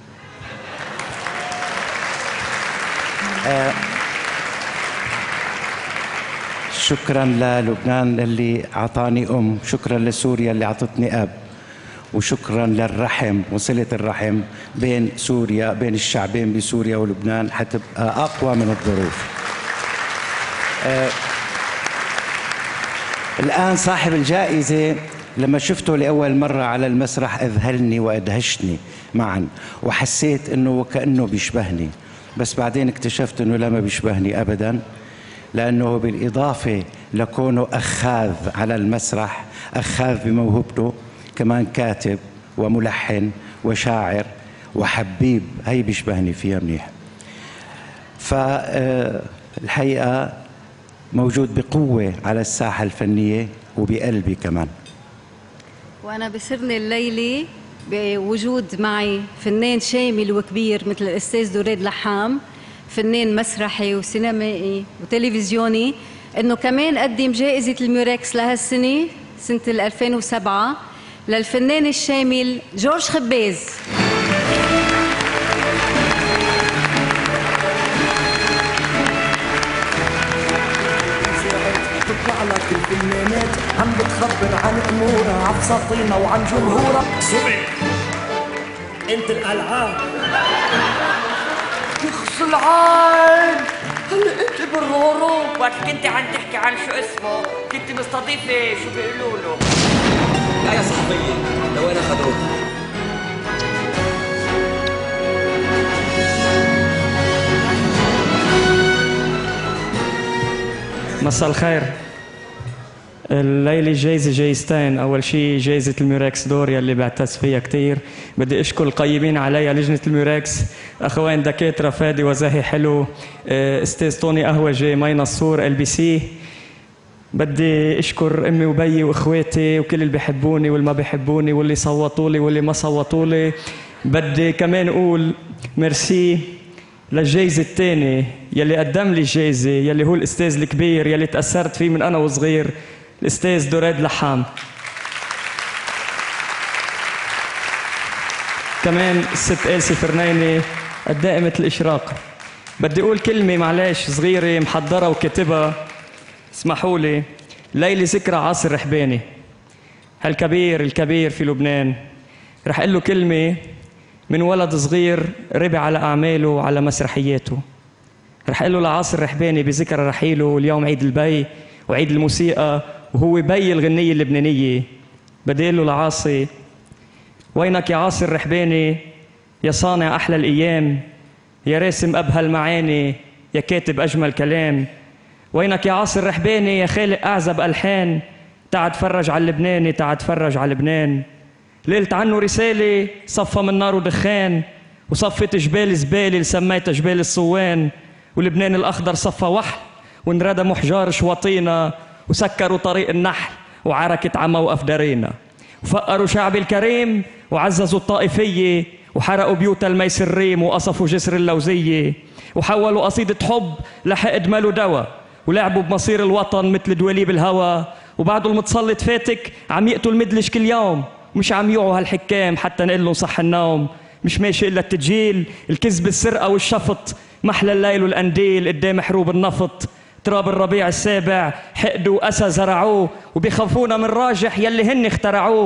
آه شكرا للبنان اللي أعطاني أم، شكرا لسوريا اللي أعطتني أب، وشكرا للرحم وصلة الرحم بين سوريا بين الشعبين بسوريا ولبنان حتبقى أقوى من الظروف. آه الآن صاحب الجائزة لما شفته لأول مرة على المسرح أذهلني وأدهشني معا، وحسيت أنه وكأنه بيشبهني، بس بعدين اكتشفت أنه لا ما بيشبهني أبدا، لأنه بالإضافة لكونه أخاذ على المسرح، أخاذ بموهبته، كمان كاتب وملحن وشاعر وحبيب، هي بيشبهني فيها منيح. فالحقيقة موجود بقوة على الساحة الفنية وبقلبي كمان. وأنا بسرني الليلة بوجود معي فنان شامل وكبير مثل الأستاذ دوراد لحام، فنان مسرحي وسينمائي وتلفزيوني، إنه كمان قدم جائزة الميوركس لهالسنة سنة ألفين وسبعة للفنان الشامل جورج خباز. تطلع لك الفنانات عم بتخبر عن امورها عبساطينها وعن جمهورها. سوري انت الالعاب يخص العين. هلا انت بالرورو وقت كنت عم تحكي عن شو اسمه كنت مستضيفه شو بيقولوا له. لا يا صاحبي لوين اخذوك؟ مساء الخير. الليلة جايزة جايزتين، أول شيء جايزة الميوركس دور يلي بعتز فيها كتير، بدي أشكر القيمين عليها لجنة الميوركس، أخوين دكاترة فادي وزاهي حلو، أستاذ طوني قهوجي، مي نصور ال بي سي. بدي أشكر أمي وبيي وإخواتي وكل اللي بيحبوني واللي ما بيحبوني واللي صوتوا لي واللي ما صوتوا لي. بدي كمان أقول ميرسي للجائزة الثانية يلي قدم لي الجائزة، يلي هو الأستاذ الكبير يلي تأثرت فيه من أنا وصغير، الأستاذ دوراد لحام. كمان الست إلسي فرنيني الدائمة الإشراق. بدي أقول كلمة معلش صغيرة محضرة وكاتبها، اسمحوا لي. ليلة ذكرى عاصر رحباني هالكبير الكبير في لبنان، رح أقول له كلمة من ولد صغير ربي على أعماله وعلى مسرحياته. رح أقول له لعاصر رحباني بذكرى رحيله، واليوم عيد البي وعيد الموسيقى وهو بي الغنية اللبنانية. بدي أقول له لعاصي وينك يا عاصر رحباني، يا صانع أحلى الأيام، يا راسم أبهى المعاني، يا كاتب أجمل كلام. وينك يا عاصر رحباني، يا خالق أعزب ألحان، تعا تفرج على اللبناني، تعا تفرج على لبنان. ليلت عنه رسالة صفى من نار ودخان، وصفت جبال زبالة اللي سميتها جبال الصوان. ولبنان الأخضر صفى وحل، وانردموا حجار شواطينا، وسكروا طريق النحل وعركة عما وأفدرينا. وفقروا شعب الكريم وعززوا الطائفية، وحرقوا بيوت الميسريم وقصفوا جسر اللوزية. وحولوا قصيدة حب لحقد ماله دوا، ولعبوا بمصير الوطن مثل دواليب الهوى. وبعده المتسلط فاتك عم يقتل مدلج كل يوم، مش عم يوعوا هالحكام حتى نقول لهم صح النوم. مش ماشي إلا التجيل، الكذب، السرقة والشفط، محلى الليل والقنديل قدام حروب النفط. تراب الربيع السابع حقدوا وأسى زرعوه، وبيخافونا من راجح يلي هن اخترعوه.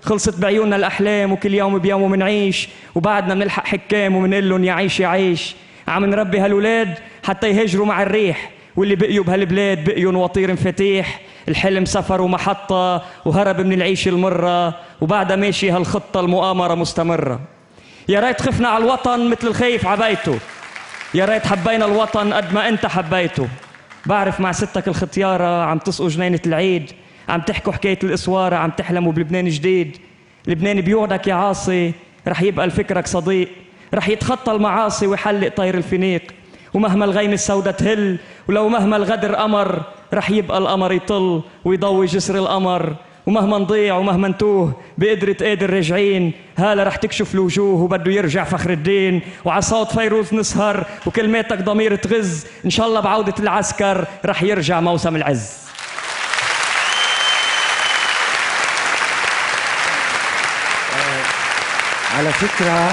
خلصت بعيوننا الأحلام وكل يوم بيوم منعيش، وبعدنا بنلحق حكام ومنقول لهم يا عيش يا عيش. عم نربي هالولاد حتى يهجروا مع الريح، واللي بقيوا بهالبلاد بقيوا وطير مفاتيح. الحلم سفر ومحطة وهرب من العيش المرة، وبعدها ماشي هالخطة المؤامرة مستمرة. يا ريت خفنا على الوطن مثل الخايف عبايته، يا ريت حبينا الوطن قد ما انت حبيته. بعرف مع ستك الختيارة عم تسقوا جنينة العيد، عم تحكوا حكاية الإسوارة، عم تحلموا بلبنان جديد. لبنان بيوعدك يا عاصي رح يبقى لفكرك صديق، رح يتخطى المعاصي ويحلق طير الفينيق. ومهما الغيم السوداء تهل، ولو مهما الغدر قمر، رح يبقى القمر يطل ويضوي جسر القمر. ومهما نضيع ومهما نتوه بقدرة قادر راجعين، هلا رح تكشف الوجوه وبده يرجع فخر الدين. وعلى صوت فيروز نسهر وكلماتك ضمير تغز، إن شاء الله بعودة العسكر رح يرجع موسم العز. على فكرة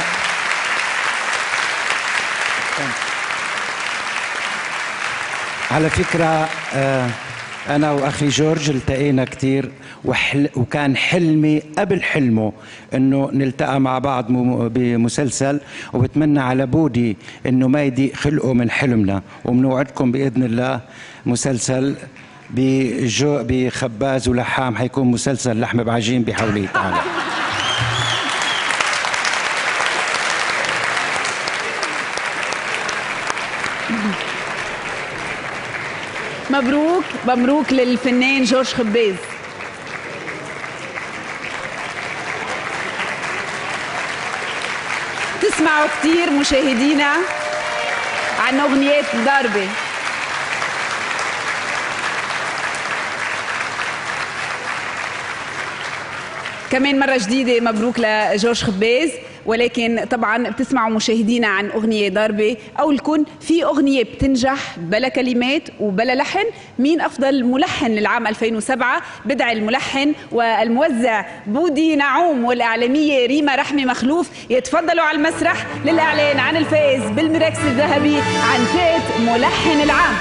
على فكرة آه أنا وأخي جورج التقينا كتير، وحل وكان حلمي قبل حلمه إنه نلتقى مع بعض بمسلسل، وبتمنى على بودي إنه ما يضيق خلقه من حلمنا. وبنوعدكم بإذن الله مسلسل بجو بخباز ولحام، حيكون مسلسل لحم بعجين بحولية تعالى. مبروك مبروك للفنان جورج خباز. تسمعوا كتير مشاهدينا عن أغنيات ضاربة. كمان مرة جديدة مبروك لجورج خباز. ولكن طبعا بتسمعوا مشاهدينا عن أغنية ضاربة. أو لكم في أغنية بتنجح بلا كلمات وبلا لحن. مين أفضل ملحن للعام ألفين وسبعة؟ بدعي الملحن والموزع بودي نعوم والإعلامية ريما رحمي مخلوف يتفضلوا على المسرح للإعلان عن الفائز بالميركس الذهبي عن فئة ملحن العام.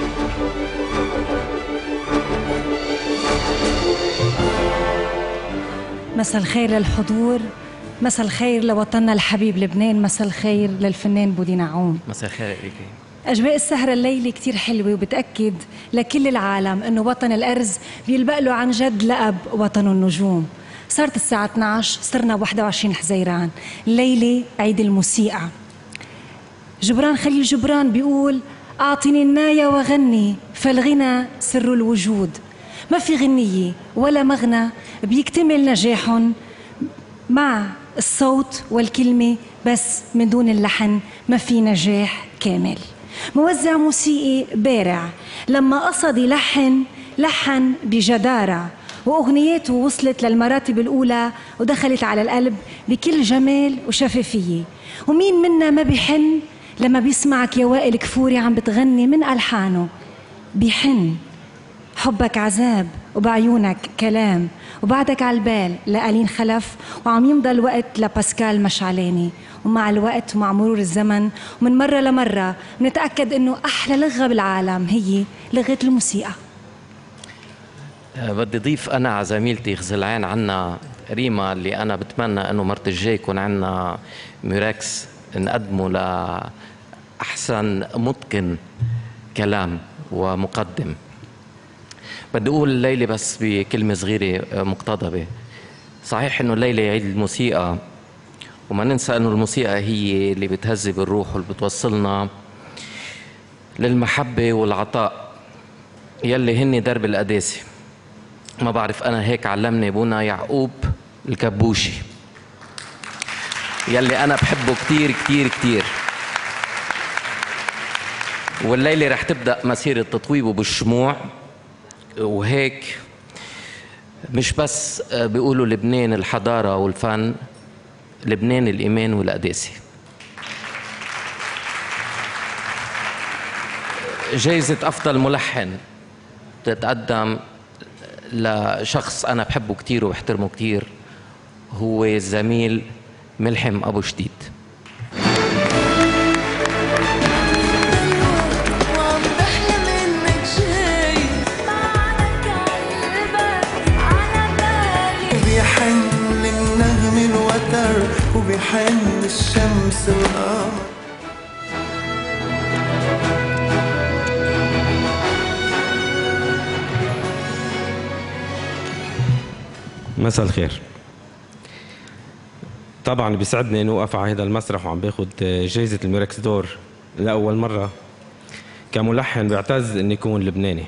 مساء الخير للحضور، مساء الخير لوطننا الحبيب لبنان، مساء الخير للفنان بودي نعوم. مساء الخير لك. أجواء السهرة الليلة كتير حلوة، وبتأكد لكل العالم أنه وطن الأرز بيلبق له عن جد لقب وطن النجوم. صارت الساعة اثنعش، صرنا واحد وعشرين حزيران، الليلة عيد الموسيقى. جبران خليل جبران بيقول أعطني الناية وغني، فالغنى سر الوجود. ما في غنية ولا مغنى بيكتمل نجاحهم مع الصوت والكلمة، بس من دون اللحن ما في نجاح كامل. موزع موسيقي بارع، لما قصد يلحن لحن بجدارة، وأغنياته وصلت للمراتب الأولى ودخلت على القلب بكل جمال وشفافية. ومين منا ما بيحن لما بيسمعك يا وائل كفوري عم بتغني من ألحانه؟ بيحن. حبك عذاب وبعيونك كلام، وبعدك على البال لقالين خلف، وعم يمضى الوقت لباسكال مشعلاني. ومع الوقت ومع مرور الزمن ومن مرة لمرة بنتأكد إنه أحلى لغة بالعالم هي لغة الموسيقى. أه بدي ضيف أنا على زميلتي غزلعين عنا ريما، اللي أنا بتمنى إنه مرت الجاي يكون عنا ميركس نقدمه لأحسن متقن كلام ومقدم. بدي أقول الليلة بس بكلمة صغيرة مقتضبة. صحيح إنه الليلة عيد الموسيقى، وما ننسى إنه الموسيقى هي اللي بتهذب الروح واللي بتوصلنا للمحبة والعطاء يلي هن درب القداسة. ما بعرف أنا هيك علمني أبونا يعقوب الكبوشي يلي أنا بحبه كتير كتير كتير. والليلة رح تبدأ مسيرة تطويبه بالشموع. وهيك مش بس بيقولوا لبنان الحضارة والفن، لبنان الإيمان والقداسة. جايزة أفضل ملحن تتقدم لشخص أنا بحبه كتير وبحترمه كتير، هو الزميل ملحم أبو شديد. بيحن الشمس والقمر. مساء الخير. طبعا بيسعدني انه اوقف على هذا المسرح وعم باخذ جائزه الميركس دور لاول مره. كملحن بعتز اني اكون لبناني،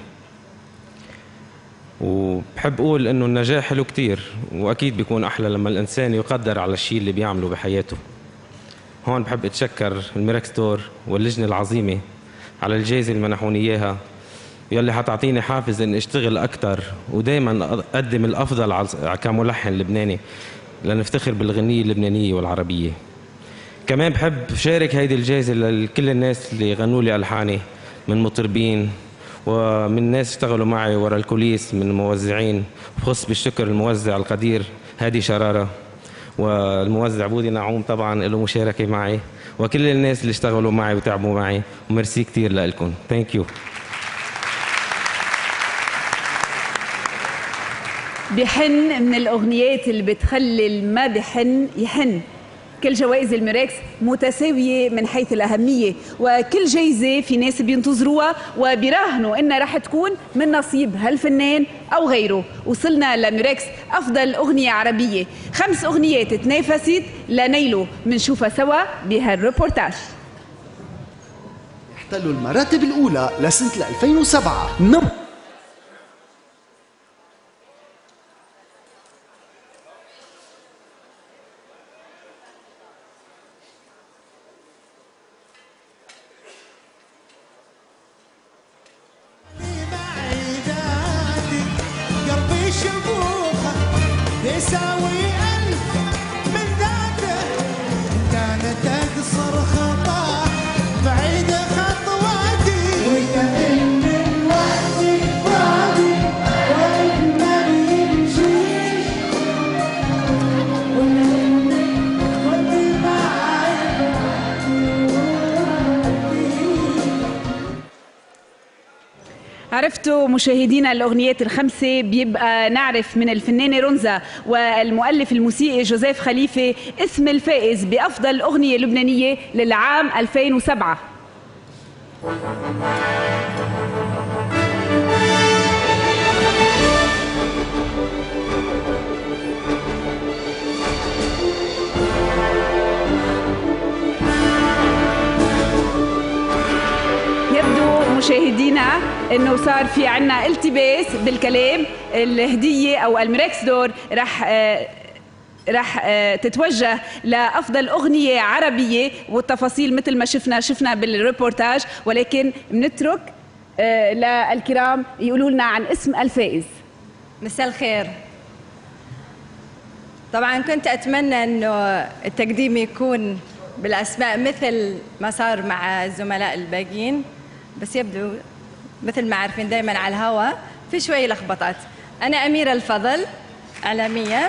وبحب اقول انه النجاح حلو كتير، واكيد بيكون احلى لما الانسان يقدر على الشيء اللي بيعمله بحياته. هون بحب اتشكر الميركس دور واللجنه العظيمه على الجائزه اللي منحوني اياها، يلي حتعطيني حافز اني اشتغل اكثر ودائما اقدم الافضل كملحن لبناني لنفتخر بالغنيه اللبنانيه والعربيه. كمان بحب شارك هيدي الجائزه لكل الناس اللي غنوا لي الحاني، من مطربين ومن ناس اشتغلوا معي ورا الكوليس، من موزعين، بخص بالشكر الموزع القدير هادي شراره، والموزع بودي نعوم طبعا له مشاركه معي، وكل الناس اللي اشتغلوا معي وتعبوا معي، وميرسي كثير لكم. ثانك يو. بحن من الأغنيات اللي بتخلي الما بحن يحن. كل جوائز الميركس متساوية من حيث الأهمية، وكل جايزة في ناس بينتظروها وبيراهنوا إنها رح تكون من نصيب هالفنان أو غيره. وصلنا لميركس أفضل أغنية عربية، خمس أغنيات تنافست لنيله، منشوفها سوا بهالريبورتاج. احتلوا المراتب الأولى لسنة ألفين وسبعة. عرفتوا مشاهدينا الأغنيات الخمسة، بيبقى نعرف من الفنانة رونزا والمؤلف الموسيقي جوزيف خليفة اسم الفائز بأفضل أغنية لبنانية للعام ألفين وسبعة. مشاهدينا انه صار في عنا التباس بالكلام. الهديه او الميركس دور رح آه رح آه تتوجه لافضل اغنيه عربيه، والتفاصيل مثل ما شفنا شفنا بالريبورتاج، ولكن بنترك آه للكرام يقولوا لنا عن اسم الفائز. مساء الخير. طبعا كنت اتمنى انه التقديم يكون بالاسماء مثل ما صار مع الزملاء الباقيين، بس يبدو مثل ما عارفين دائما على الهواء في شوي لخبطات. أنا أميرة الفضل، إعلامية.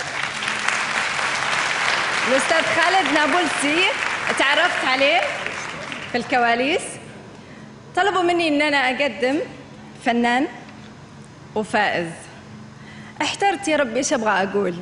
الأستاذ خالد نابلسي تعرفت عليه في الكواليس، طلبوا مني إن أنا أقدم فنان وفائز. احترت يا ربي إيش أبغى أقول،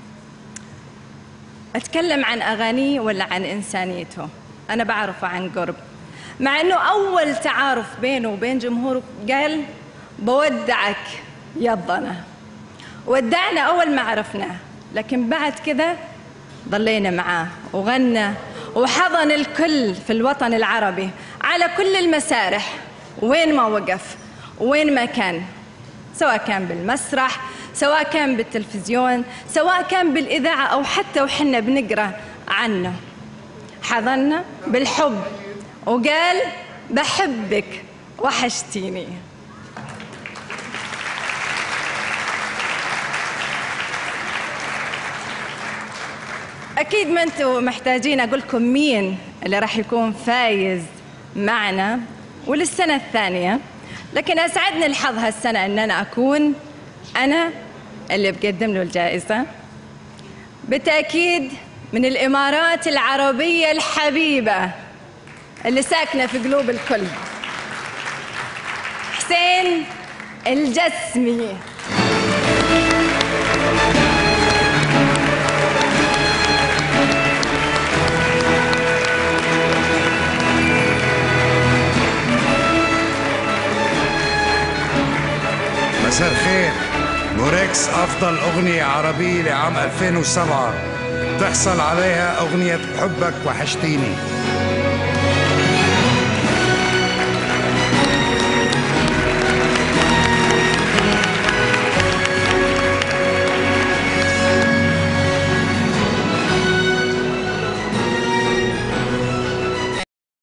أتكلم عن أغانيه ولا عن إنسانيته. أنا بعرفه عن قرب، مع أنه أول تعارف بينه وبين جمهوره قال بودعك يا الضنا. ودعنا أول ما عرفناه، لكن بعد كذا ضلينا معاه وغنى وحضن الكل في الوطن العربي على كل المسارح، وين ما وقف وين ما كان، سواء كان بالمسرح، سواء كان بالتلفزيون، سواء كان بالإذاعة، أو حتى وحنا بنقرأ عنه. حضننا بالحب وقال بحبك وحشتيني. أكيد ما أنتوا محتاجين أقول لكم مين اللي راح يكون فايز معنا وللسنة الثانية، لكن أسعدني الحظ هالسنة أن أنا أكون أنا اللي بقدم له الجائزة. بالتأكيد من الإمارات العربية الحبيبة اللي ساكنة في قلوب الكل، حسين الجسمي. مساء الخير. موريكس أفضل أغنية عربية لعام ألفين وسبعة تحصل عليها أغنية بحبك وحشتيني.